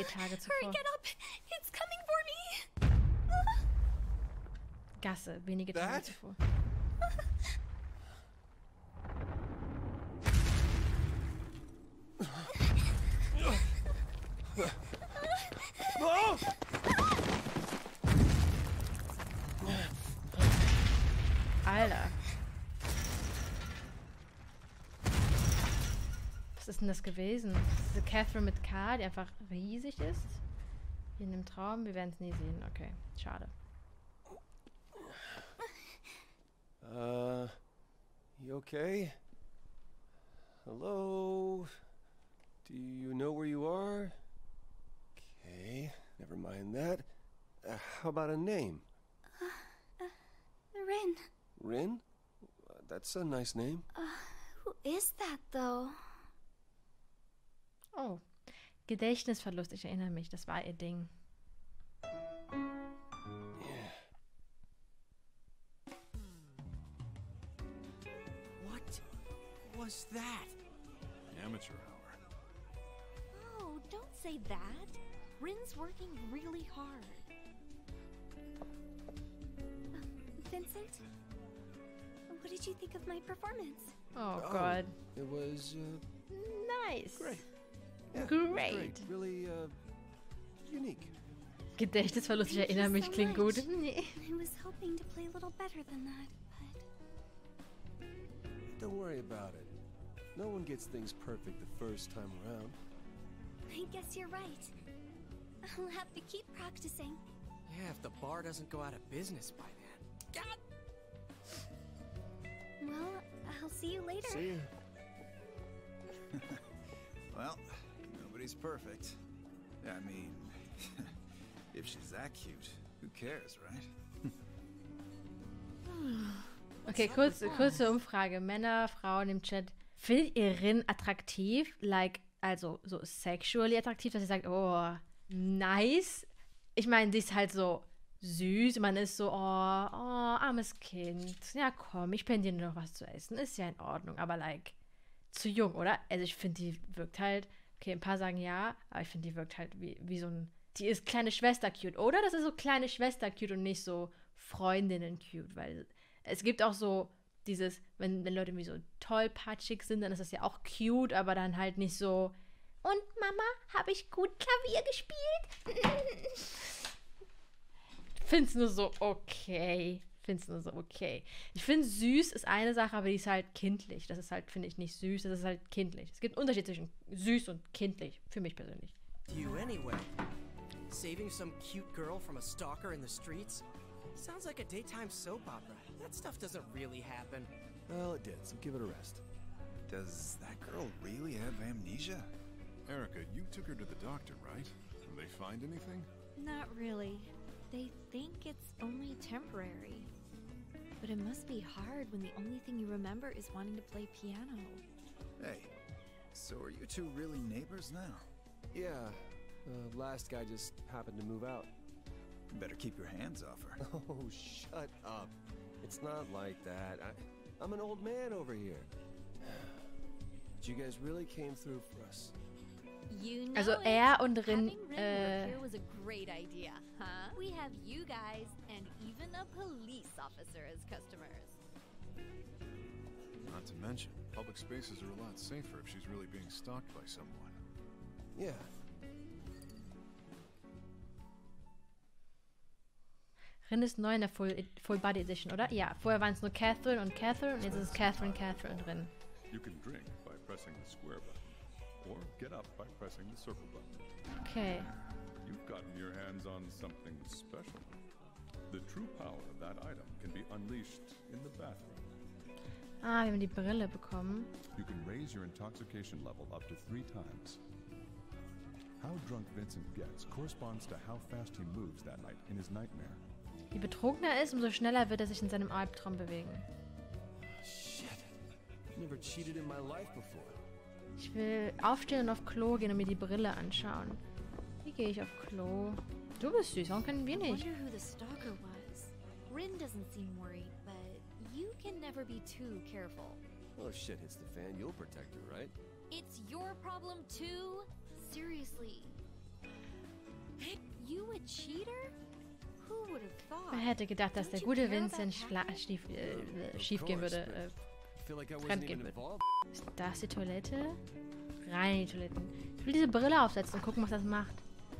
Tage zuvor. Hurry, get up! It's coming for me! Gasse, wenige Tage zuvor. Alter. Was ist denn das gewesen? Diese Catherine mit K, die einfach riesig ist? Hier in dem Traum? Wir werden es nie sehen. Okay, schade. You okay? Hello? Do you know where you are? Okay, never mind that. How about a name? Rin. Rin? That's a nice name. Who is that, though? Oh, Gedächtnisverlust, ich erinnere mich, das war ihr Ding. What was that? Amateur hour. Oh, don't say that. Rin's working really hard. Vincent? What did you think of my performance? Oh Gott. It was, Nice. great. Yeah, Great. Really, unique. Gedächtnisverlust, ich erinnere mich, klingt gut. Nee. I was hoping to play a little better than that, but... Don't worry about it. No one gets things perfect the first time around. I guess you're right. I'll have to keep practicing. Yeah, if the bar doesn't go out of business by then. God! Well, I'll see you later. See ya. Well, nobody's perfect. I mean, if she's that cute, who cares, right? Okay, kurze Umfrage. Männer, Frauen im Chat. Findet ihr Rin attraktiv? Like, also so sexually attraktiv, dass ihr sagt, oh, nice. Ich meine, sie ist halt so süß. Man ist so, oh, armes Kind. Ja, komm, ich spende dir noch was zu essen. Ist ja in Ordnung. Aber like, zu jung, oder? Also ich finde, die wirkt halt, okay, ein paar sagen ja, aber ich finde, die wirkt halt wie so ein, die ist kleine Schwester cute, oder? Das ist so kleine Schwester cute und nicht so Freundinnen cute, weil es gibt auch so dieses, wenn Leute irgendwie so tollpatschig sind, dann ist das ja auch cute, aber dann halt nicht so, und Mama, habe ich gut Klavier gespielt? Find's nur so okay. Ich finde, süß ist eine Sache, aber die ist halt kindlich. Das ist halt, finde ich, nicht süß, das ist halt kindlich. Es gibt einen Unterschied zwischen süß und kindlich, für mich persönlich. You anyway? Saving some cute girl from a stalker in the streets? Sounds like a daytime soap opera. That stuff doesn't really happen. Well, it did, so give it a rest. Does that girl really have amnesia? Erica, you took her to the doctor, right? Did they find anything? Not really. They think it's only temporary. But it must be hard when the only thing you remember is wanting to play piano. Hey, so are you two really neighbors now? Yeah, last guy just happened to move out. Better keep your hands off her. Oh, shut up. It's not like that. I'm an old man over here. But you guys really came through for us. You know Also und Rin, Having Rin work here was a great idea, huh? We have you guys and even a police officer as customers. Not to mention, public spaces are a lot safer if she's really being stalked by someone. Yeah. Rin ist neu in der Full Body Edition, oder? Ja, vorher waren es nur Catherine und jetzt ist es Catherine drin. You can drink by pressing the square button, or get up by pressing the circle button. Okay. You've gotten your hands on something special. The true power of that item can be unleashed in the bathroom. Ah, wir haben die Brille bekommen. You can raise your intoxication level up to 3 times. How drunk Vincent gets corresponds to how fast he moves that night in his nightmare. Je betrunkener er ist, umso schneller wird er sich in seinem Albtraum bewegen. Shit. Never cheated in my life before. Ich will aufstehen und auf Klo gehen und mir die Brille anschauen. Wie gehe ich auf Klo? Du bist süß, warum können wir I nicht? wonder who the stalker was. Rin doesn't seem worried, but you can never be too careful. Well, if shit hits the fan, you'll protect her, right? It's your problem too? Seriously. Wer thought. hätte gedacht, dass der Don't you gute care Vincent about schief gehen würde, I feel like I wasn't fremd even gehen würde. involved. Ist das die Toilette? Rein in die Toiletten. Ich will diese Brille aufsetzen und gucken, was das macht.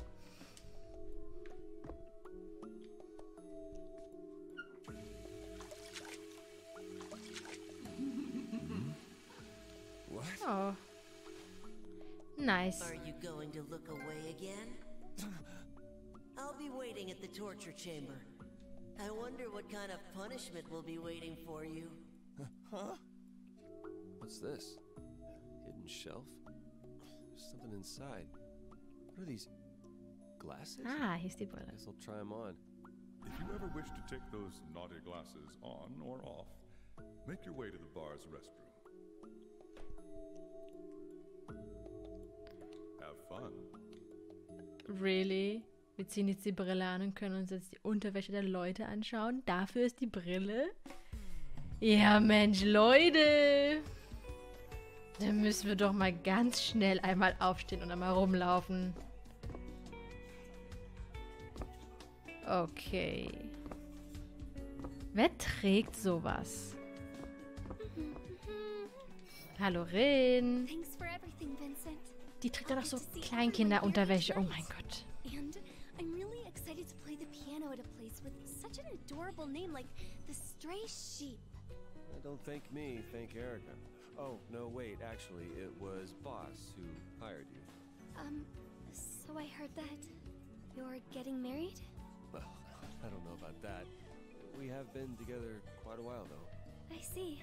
What? Oh. Nice. Are you going to look away again? I'll be waiting at the torture chamber. I wonder what kind of punishment will be waiting for you. Huh? What's this? Hidden shelf? There's something inside. What are these? Glasses? Ah, hier ist die Brille. Guess I'll try them on. If you ever wish to take those naughty glasses on or off, make your way to the bar's restroom. Have fun. Really? Wir ziehen jetzt die Brille an und können uns jetzt die Unterwäsche der Leute anschauen. Dafür ist die Brille? Ja, Mensch, Leute! Dann müssen wir doch mal ganz schnell einmal aufstehen und einmal rumlaufen. Okay. Wer trägt sowas? Hallo, Rin. Thanks for everything, Vincent. Die trägt doch so Kleinkinderunterwäsche. Oh mein Gott. And I'm really excited to play the piano at a place with such an adorable name like the Stray Sheep. Don't thank me, thank Erica. Oh, no, wait, actually, it was Boss who hired you. So I heard that you're getting married? Well, I don't know about that. We have been together quite a while, though. I see.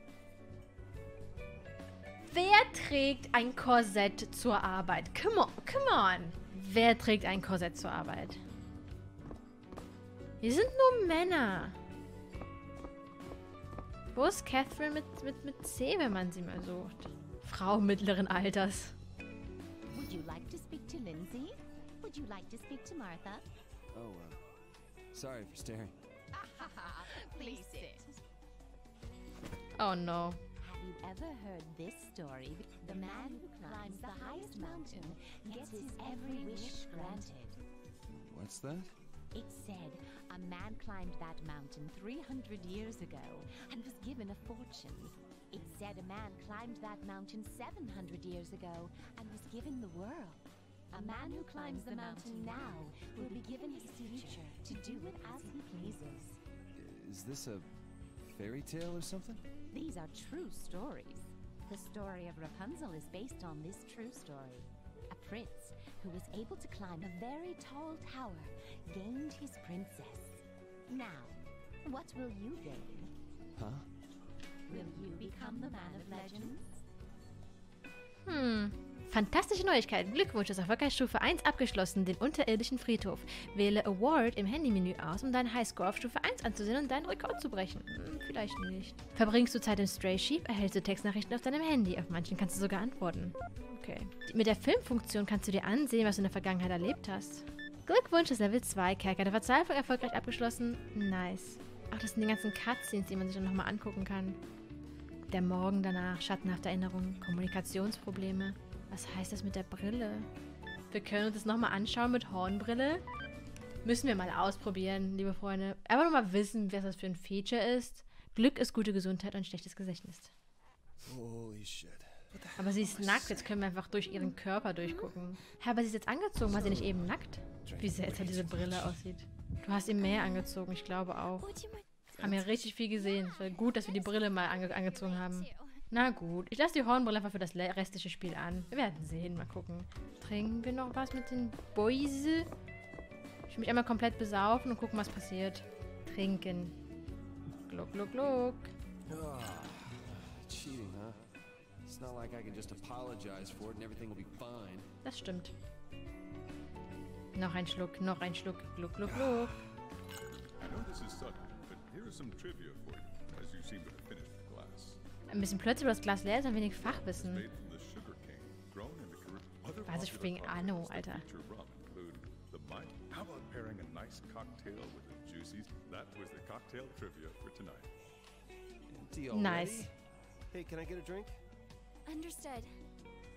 Wer trägt ein Korsett zur Arbeit? Come on, come on. Wer trägt ein Korsett zur Arbeit? Wir sind nur Männer. Wo ist Catherine mit C, wenn man sie mal sucht? Frau mittleren Alters. Would you like to speak to Lindsay? Would you like to speak to Martha? Oh, sorry for staring. Please sit. Oh no. Have you ever heard this story? The man who climbs the highest mountain gets his every wish granted. What's that? It said a man climbed that mountain 300 years ago and was given a fortune. It said a man climbed that mountain 700 years ago and was given the world. A man who climbs the mountain now will be given his future to do with as he pleases. Is this a fairy tale or something? These are true stories. The story of Rapunzel is based on this true story. A prince who was able to climb a very tall tower gained his princess. Now, what will you gain? Huh? Will you become the man of legends? Fantastische Neuigkeiten. Glückwunsch, du hast erfolgreich Stufe 1 abgeschlossen, den unterirdischen Friedhof. Wähle Award im Handymenü aus, um deinen Highscore auf Stufe 1 anzusehen und deinen Rekord zu brechen. Vielleicht nicht. Verbringst du Zeit im Stray Sheep, erhältst du Textnachrichten auf deinem Handy. Auf manchen kannst du sogar antworten. Okay. Mit der Filmfunktion kannst du dir ansehen, was du in der Vergangenheit erlebt hast. Glückwunsch, das Level 2. Kerker der Verzweiflung erfolgreich abgeschlossen. Nice. Ach, das sind die ganzen Cutscenes, die man sich dann nochmal angucken kann. Der Morgen danach, schattenhafte Erinnerungen, Kommunikationsprobleme. Was heißt das mit der Brille? Wir können uns das nochmal anschauen mit Hornbrille. Müssen wir mal ausprobieren, liebe Freunde. Einfach nur mal wissen, was das für ein Feature ist. Glück ist gute Gesundheit und schlechtes Gedächtnis. Holy shit. Aber sie ist nackt, jetzt können wir einfach durch ihren Körper durchgucken. Hä, aber sie ist jetzt angezogen, war sie nicht eben nackt? Wie seltsam diese Brille aussieht. Du hast ihn mehr angezogen, ich glaube auch. Would you mind? Haben ja richtig viel gesehen. Es war gut, dass wir die Brille mal angezogen haben. Na gut, ich lasse die Hornbrille einfach für das restliche Spiel an. Wir werden sehen, mal gucken. Trinken wir noch was mit den Boys? Ich will mich einmal komplett besaufen und gucken, was passiert. Trinken. Gluck, gluck, gluck. Ah, cheating, huh? It's not like I can just apologize for it and everything will be fine. Das stimmt. Noch ein Schluck, noch ein Schluck. Gluck, gluck, gluck. I know this is sudden, but here is some trivia for you, as you seem to have finished the glass. Ein bisschen plötzlich, wo das Glas leer ist, ein wenig Fachwissen. Made from the sugar cane, grown in the Caribbean. Other Weiß ich popular wegen products Anno, that Alter. feature rum include the Mike. How about pairing a nice cocktail with the juicies? That was the cocktail trivia for tonight. Empty Nice. already? Hey, can I get a drink? Understood.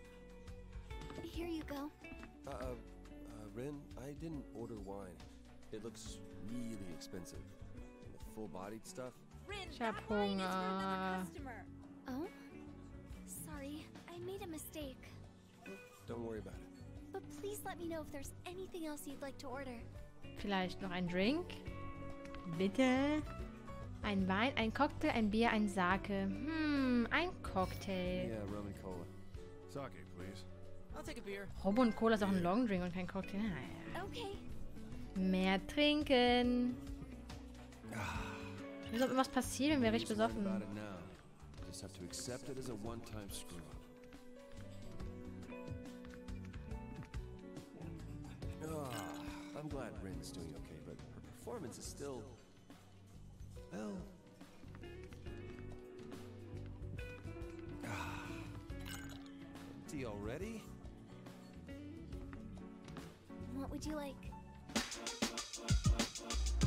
Here you go. Rin, I didn't order wine. It looks really expensive. The full-bodied stuff. Ich hab Hunger. Oh? Sorry, I made a mistake. Don't worry about it. But please let me know if there's anything else you'd like to order. Vielleicht noch ein Drink? Bitte? Ein Wein, ein Cocktail, ein Bier, ein Sake. Ein Cocktail. Yeah, rum and cola. Sake, please. I'll take a beer. Rum und Cola ist auch ein Longdrink und kein Cocktail. Naja. Okay. Mehr trinken. Wie soll irgendwas passieren, wenn wir richtig besoffen About sind? it now. Just have to accept it as a one-time screw-up. I'm glad Rin's doing okay, but her performance is still... Well... Empty already? What would you like?